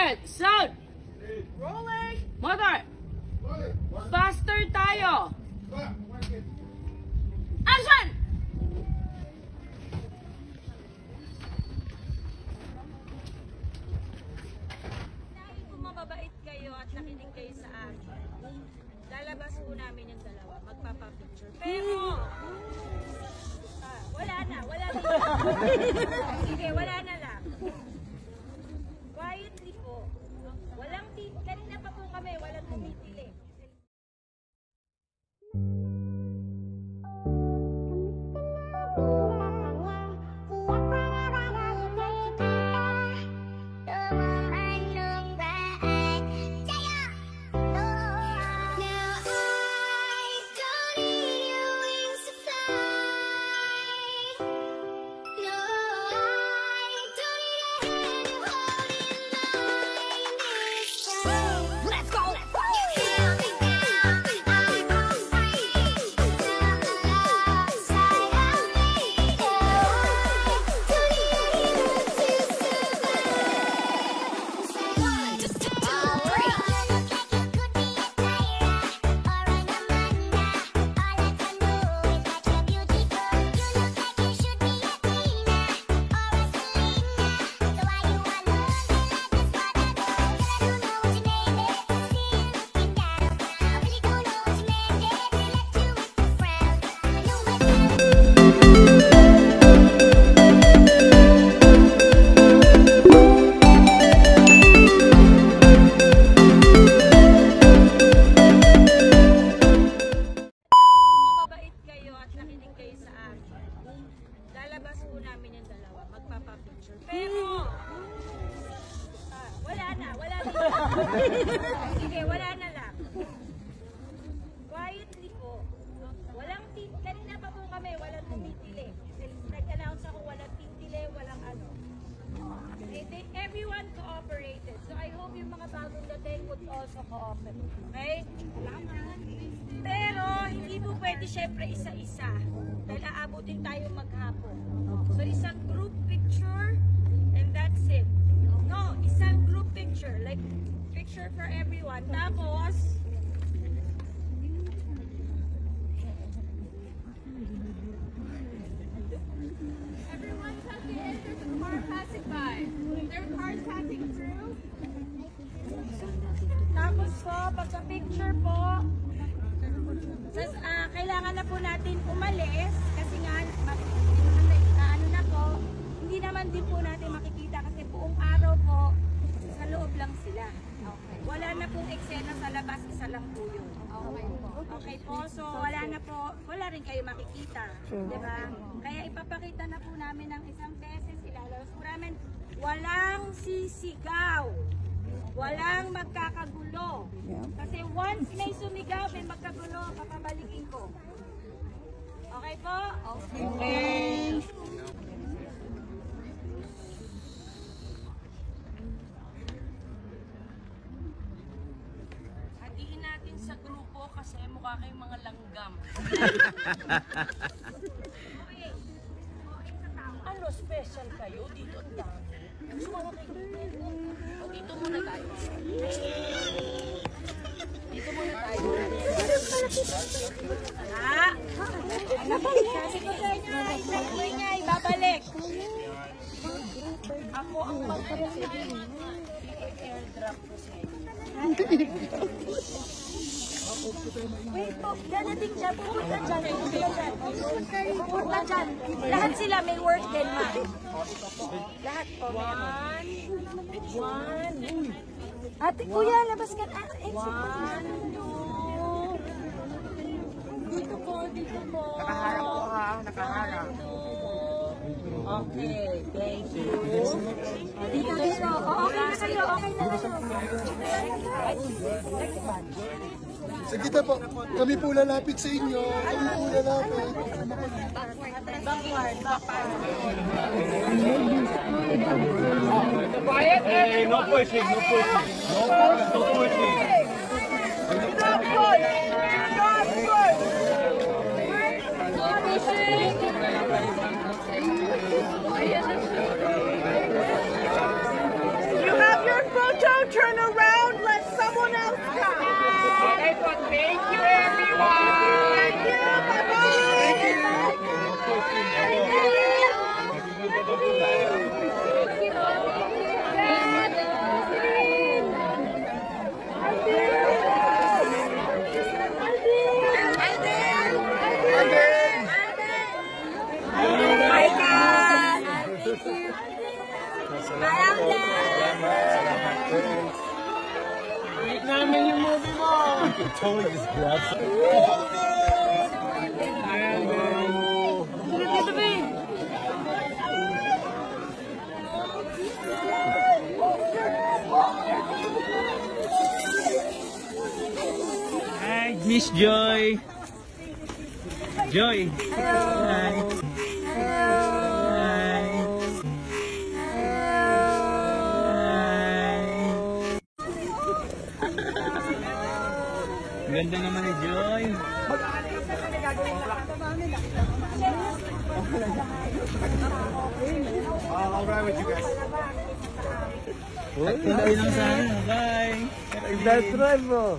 Quiet! Sound! Rolling! Motor! Faster tayo! Action! Dahil kung mababait kayo at nakinig kayo sa akin, lalabas po namin yung dalawa, magpapapicture. Pero, wala na. Sige, wala na lang. Quietly po. Walang kanina pa po kami, walang tumitili. Lalabas po namin yung dalawa, magpapapicture. Pero, wala na. Sige, wala na lang. Quietly po. Walang kanina pa po kami, walang tumitili. Nag-announce ako, walang titili, walang ano. Everyone cooperated. So I hope yung mga bagong dating would also cooperate. Okay? Pero, hindi po pwede syempre isa-isa. Dahil aabutin tayo maghapon. So, isang group picture and that's it. No, isang group picture. Like, picture for everyone. Tapos, everyone has the entrance of the car passing by. There are cars passing through. Tapos po, pagka-picture po, kailangan na po natin umalis kasi nga ano na po, hindi naman din po natin makikita kasi buong araw po sa loob lang sila. Okay. Wala na pong eksena sa labas, isa lang po yun. Okay po, so wala na po, wala rin kayo makikita, di ba? Kaya ipapakita na po namin ng isang beses, ilalabas po namin, walang sisigaw. Walang magkakagulo. Kasi once may sumigaw, may magkagulo, papabalikin ko. Okay po? Okay. Hatiin natin sa grupo kasi mukha kayong mga langgam. Okay. Ano special kayo? Dito ang dami. Sumama kayo dito. Dito muna tayo. Dito muna tayo. Sabi ko sa inyo, ingay, babalik. Ako ang mag-airdrop ko sa inyo. Wait po, danating siya. Pupunta dyan. Pupunta dyan. Lahat sila may work din, ma. Lahat po. One. Ate, kuya, labas ka. One, two. Dito po. Nakaharap po ha, nakaharap. Okay, thank you. Dito. Okay na kayo, Sige na po, kami po lalapit sa inyo. Backward. Hey, no pushing. No pushing. You have your photo Thank you, everyone! Thank you! Wait namin yung movie mo! Totally just grabs it. Hi, Miss Joy. Joy. Hi. Ganda naman ni Joy. I'll ride with you guys. Tuloy lang sana. Bye. Best drive mo.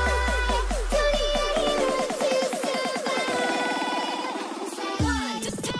Just